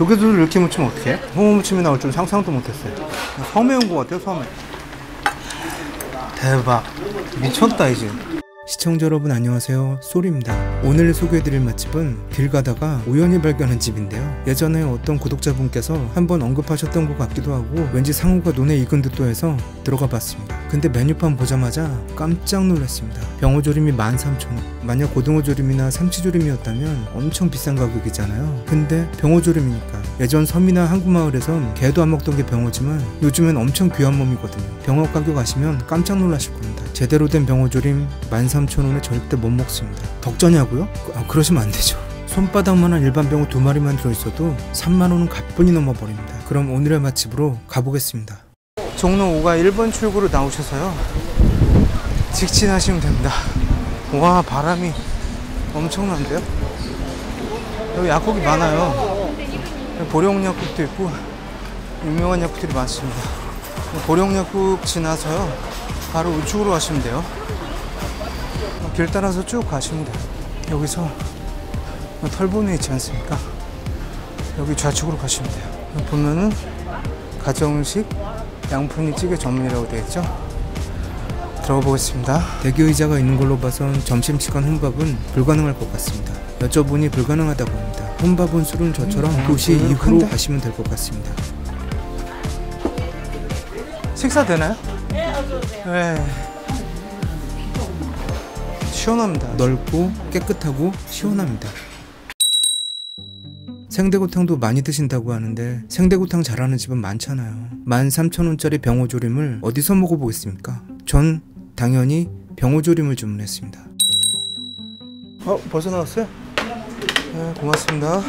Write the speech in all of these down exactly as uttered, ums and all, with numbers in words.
조개도 이렇게 무치면 어떡해? 홍어무침이 나올 줄 상상도 못했어요. 섬에 온 것 같아요, 섬에. 대박. 미쳤다 이제. 시청자 여러분 안녕하세요, 쏘울입니다. 오늘 소개해드릴 맛집은 길 가다가 우연히 발견한 집인데요, 예전에 어떤 구독자분께서 한번 언급하셨던 것 같기도 하고 왠지 상호가 눈에 익은 듯도 해서 들어가 봤습니다. 근데 메뉴판 보자마자 깜짝 놀랐습니다. 병어조림이 만 삼천 원. 만약 고등어조림이나 삼치조림이었다면 엄청 비싼 가격이잖아요. 근데 병어조림이니까. 예전 섬이나 항구마을에선 개도 안 먹던 게 병어지만 요즘엔 엄청 귀한 몸이거든요. 병어 가격 아시면 깜짝 놀라실 겁니다. 제대로 된 병어조림 만 삼천 원에 절대 못 먹습니다. 덕전이냐고요? 아, 그러시면 안 되죠. 손바닥만한 일반 병어 두 마리만 들어있어도 삼만 원은 가뿐히 넘어버립니다. 그럼 오늘의 맛집으로 가보겠습니다. 종로 오가 일 번 출구로 나오셔서요, 직진하시면 됩니다. 와, 바람이 엄청난데요? 여기 약국이 많아요. 보령 약국도 있고 유명한 약국들이 많습니다. 보령 약국 지나서요 바로 우측으로 가시면 돼요. 길 따라서 쭉 가시면 돼요. 여기서 털보내 있지 않습니까? 여기 좌측으로 가시면 돼요. 여기 보면은 가정식 양푼이 찌개 전문이라고 되어 있죠. 들어가 보겠습니다. 대기 의자가 있는 걸로 봐선 점심시간 혼밥은 불가능할 것 같습니다. 여쭤보니 불가능하다고 합니다. 혼밥은 술은 저처럼 음, 두 시 음, 이후로 큰데? 가시면 될 것 같습니다. 식사 되나요? 네. 시원합니다. 넓고 깨끗하고 시원합니다. 생대구탕도 많이 드신다고 하는데 생대구탕 잘하는 집은 많잖아요. 만 삼천 원짜리 병어조림을 어디서 먹어보겠습니까? 전 당연히 병어조림을 주문했습니다. 어? 벌써 나왔어요? 네, 고맙습니다.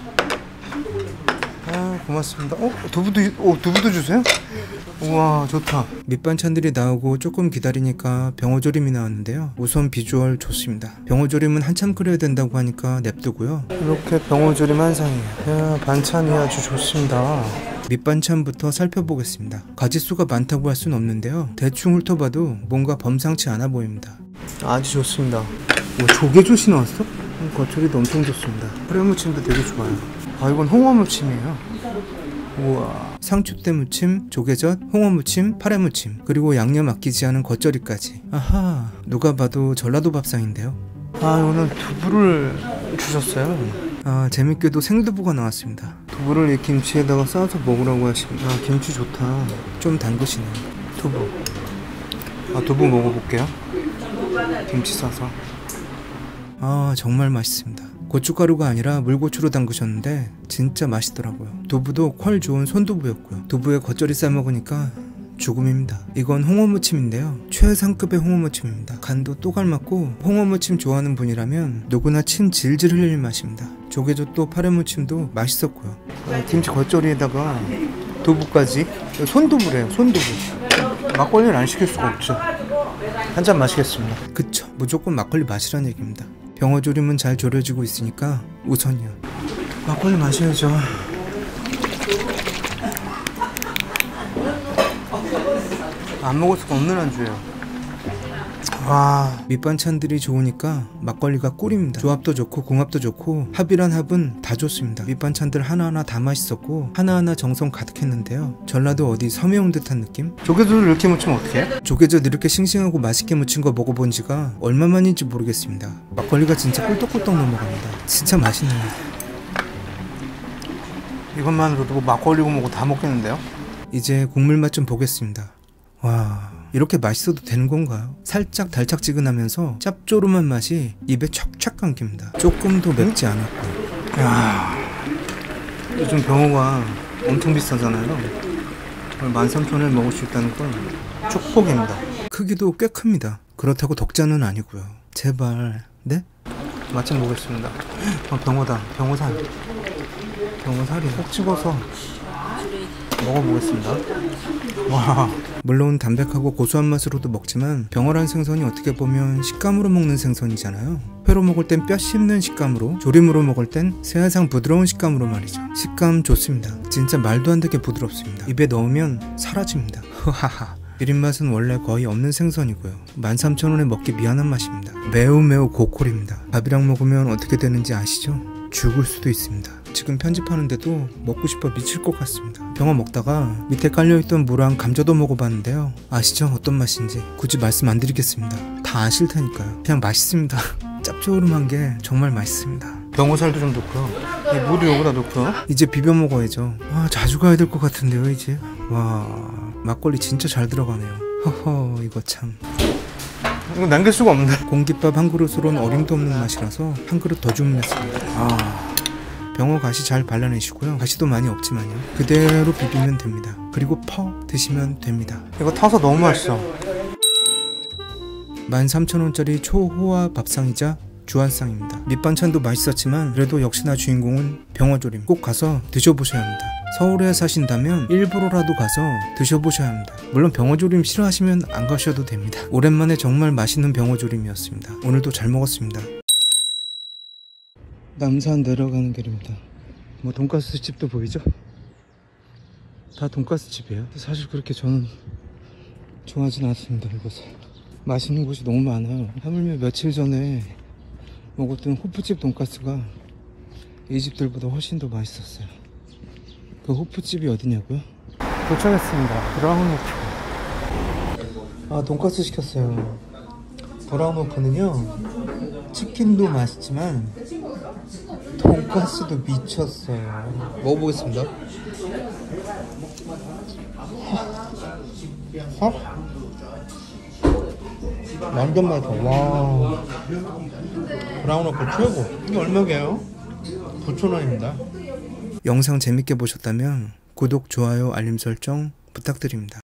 아, 고맙습니다. 어? 두부도, 어, 두부도 주세요? 우와, 좋다. 밑반찬들이 나오고 조금 기다리니까 병어조림이 나왔는데요, 우선 비주얼 좋습니다. 병어조림은 한참 끓여야 된다고 하니까 냅두고요. 이렇게 병어조림 한 상이에요. 야, 반찬이 아주 좋습니다. 밑반찬부터 살펴보겠습니다. 가짓수가 많다고 할 수는 없는데요, 대충 훑어봐도 뭔가 범상치 않아 보입니다. 아주 좋습니다. 뭐 조개젓이 나왔어? 겉절이도 엄청 좋습니다. 파래무침도 되게 좋아요. 아, 이건 홍어무침이에요. 우와. 상추대 무침, 조개젓, 홍어무침, 파래무침, 그리고 양념 아끼지 않은 겉절이까지. 아하, 누가 봐도 전라도 밥상인데요. 아, 오늘 두부를 주셨어요. 아, 재밌게도 생두부가 나왔습니다. 두부를 이 김치에다가 싸서 먹으라고 하십니다. 아, 김치 좋다. 좀 담그시네요. 두부. 아, 두부 먹어볼게요. 김치 싸서. 아, 정말 맛있습니다. 고춧가루가 아니라 물고추로 담그셨는데 진짜 맛있더라고요. 두부도 퀄 좋은 손두부였고요. 두부에 겉절이 싸먹으니까 죽음입니다. 이건 홍어무침인데요, 최상급의 홍어무침입니다. 간도 또 갈맞고 홍어무침 좋아하는 분이라면 누구나 침 질질 흘릴 맛입니다. 조개젓도 파래무침도 맛있었고요. 어, 김치 겉절이에다가 두부까지. 손두부래요, 손두부. 막걸리를 안 시킬 수가 없죠. 한잔 마시겠습니다. 그쵸, 무조건 막걸리 마시란 얘기입니다. 병어조림은 잘 졸여지고 있으니까 우선이요. 막걸리 마셔야죠. 안 먹을 수가 없는 안주예요. 와, 밑반찬들이 좋으니까 막걸리가 꿀입니다. 조합도 좋고 궁합도 좋고 합이란 합은 다 좋습니다. 밑반찬들 하나하나 다 맛있었고 하나하나 정성 가득했는데요, 전라도 어디 섬에 온 듯한 느낌? 조개젓을 이렇게 무치면 어떡해? 조개젓 이렇게 싱싱하고 맛있게 무친 거 먹어본 지가 얼마만인지 모르겠습니다. 막걸리가 진짜 꿀떡꿀떡 넘어갑니다. 진짜 맛있네요. 이것만으로도 뭐 막걸리고 뭐고 다 먹겠는데요? 이제 국물 맛 좀 보겠습니다. 와, 이렇게 맛있어도 되는 건가요? 살짝 달짝지근하면서 짭조름한 맛이 입에 촥촥 감깁니다. 조금도 맵지 않았고. 야, 요즘 병어가 엄청 비싸잖아요. 만 삼천 원에 먹을 수 있다는 건 축복입니다. 크기도 꽤 큽니다. 그렇다고 덕자는 아니고요. 제발. 네? 맛 좀 보겠습니다. 아, 병어다. 병어살. 병어살이 꼭 집어서 먹어보겠습니다. 와, 물론 담백하고 고소한 맛으로도 먹지만 병어란 생선이 어떻게 보면 식감으로 먹는 생선이잖아요. 회로 먹을 땐 뼈 씹는 식감으로, 조림으로 먹을 땐 새하상 부드러운 식감으로 말이죠. 식감 좋습니다. 진짜 말도 안 되게 부드럽습니다. 입에 넣으면 사라집니다. 흐하하. 비린맛은 원래 거의 없는 생선이고요, 만 삼천 원에 먹기 미안한 맛입니다. 매우 매우 고퀄입니다. 밥이랑 먹으면 어떻게 되는지 아시죠? 죽을 수도 있습니다. 지금 편집하는데도 먹고 싶어 미칠 것 같습니다. 병어 먹다가 밑에 깔려있던 무랑 감자도 먹어봤는데요. 아시죠? 어떤 맛인지 굳이 말씀 안 드리겠습니다. 다 아실 테니까요. 그냥 맛있습니다. 짭조름한 게 정말 맛있습니다. 병어살도 좀 넣고요. 무도 여기다 넣고요. 이제 비벼 먹어야죠. 아, 자주 가야 될 것 같은데요 이제. 와, 막걸리 진짜 잘 들어가네요. 허허, 이거 참. 이거 남길 수가 없네. 공깃밥 한 그릇으로는 어림도 없는 맛이라서 한 그릇 더 주문했습니다. 아, 병어 가시 잘 발라내시고요. 가시도 많이 없지만요. 그대로 비비면 됩니다. 그리고 퍼 드시면 됩니다. 이거 타서 너무 맛있어. 만 삼천 원짜리 초호화 밥상이자 주안상입니다. 밑반찬도 맛있었지만 그래도 역시나 주인공은 병어조림. 꼭 가서 드셔보셔야 합니다. 서울에 사신다면 일부러라도 가서 드셔보셔야 합니다. 물론 병어조림 싫어하시면 안 가셔도 됩니다. 오랜만에 정말 맛있는 병어조림이었습니다. 오늘도 잘 먹었습니다. 남산 내려가는 길입니다. 뭐 돈가스 집도 보이죠? 다 돈가스 집이에요. 사실 그렇게 저는 좋아하진 않습니다. 이곳에 맛있는 곳이 너무 많아요. 하물며 며칠 전에 먹었던 호프집 돈가스가 이 집들보다 훨씬 더 맛있었어요. 그 호프집이 어디냐고요? 도착했습니다. 브라운 호프. 아, 돈가스 시켰어요. 브라운 호프는요, 치킨도 맛있지만 돈가스도 미쳤어요. 먹어보겠습니다. 어? 완전 맛있어. 와, 브라운 어플 최고. 이게 얼마게요? 구천 원입니다. 영상 재밌게 보셨다면 구독, 좋아요, 알림 설정 부탁드립니다.